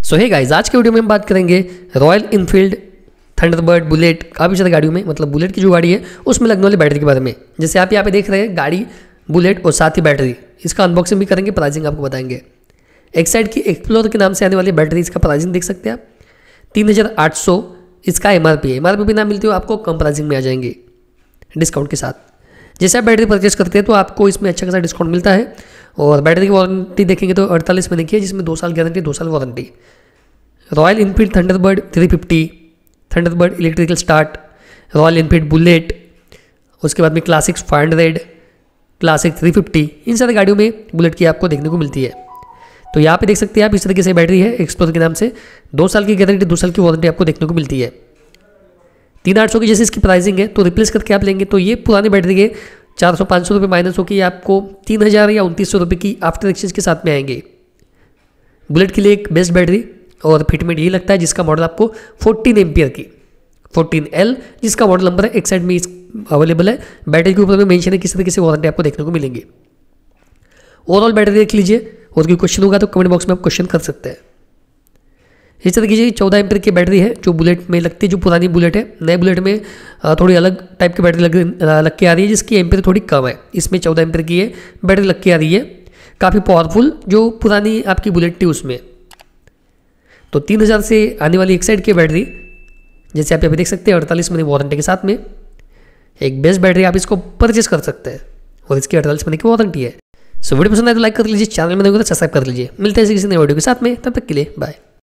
सो hey guys, आज के video में हम बात करेंगे रॉयल इनफील्ड थंडरबर्ड बुलेट, काफ़ी ज़्यादा गाड़ियों में, मतलब बुलेट की जो गाड़ी है उसमें लगने वाली बैटरी के बारे में। जैसे आप यहाँ पे देख रहे हैं गाड़ी, बुलेट और साथ ही बैटरी, इसका अनबॉक्सिंग भी करेंगे, प्राइसिंग आपको बताएंगे। एक साइड की एक्सप्लोर के नाम से आने वाली बैटरी, इसका प्राइसिंग देख सकते हैं आप 3800 इसका एमआरपी है। एमआरपी भी ना मिलती हो आपको कम प्राइसिंग में आ जाएंगे डिस्काउंट के साथ। जैसे आप बैटरी परचेस करते हैं तो आपको इसमें अच्छा खासा डिस्काउंट मिलता है। और बैटरी की वारंटी देखेंगे तो 48 महीने की है, जिसमें 2 साल गारंटी 2 साल warranty. Royal Enfield Thunderbird 350, Thunderbird electrical start, Royal Enfield Bullet, उसके बाद में क्लासिक 500, क्लासिक 350, इन सारी गाड़ियों में बुलेट की आपको देखने को मिलती है। तो यहाँ पे देख सकते हैं आप, इस तरीके से बैटरी है एक्सप्लोर के नाम से, 2 साल की गारंटी 2 साल की वारंटी आपको देखने को मिलती है। 3800 की जैसे इसकी प्राइसिंग है, तो रिप्लेस करके आप लेंगे तो ये पुरानी बैटरी के 400-500 रुपये माइनस होकर ये आपको 3000 या 2900 रुपये की आफ्टर एक्सचेंज के साथ में आएंगे। बुलेट के लिए एक बेस्ट बैटरी और फिटमेंट ये लगता है, जिसका मॉडल आपको 14 एम्पियर की 14L, जिसका मॉडल नंबर है, एक साइड में अवेलेबल है। बैटरी के ऊपर में मेंशन है किस तरीके से वारंटी आपको देखने को मिलेंगे। ओवरऑल बैटरी देख लीजिए, और कोई क्वेश्चन होगा तो कमेंट बॉक्स में आप क्वेश्चन कर सकते हैं। इस तरीके से 14 एम्पियर की बैटरी है जो बुलेट में लगती है, जो पुरानी बुलेट है। नए बुलेट में थोड़ी अलग टाइप की बैटरी लग के आ रही है, जिसकी एम्पियर थोड़ी कम है। इसमें 14 एम्पियर की है बैटरी लग के आ रही है, काफ़ी पावरफुल, जो पुरानी आपकी बुलेट थी उसमें। तो 3000 से आने वाली एक साइड की बैटरी, जैसे आप यहाँ पे देख सकते हैं 48 महीने वारंटी के साथ में, एक बेस्ट बैटरी, आप इसको परचेस कर सकते हैं और इसकी 48 महीने की वारंटी है। सो वीडियो पसंद आए तो लाइक कर लीजिए, चैनल में नहीं हो तो सब्सक्राइब कर लीजिए। मिलते हैं किसी नए वीडियो के साथ में, तब तक के लिए बाय।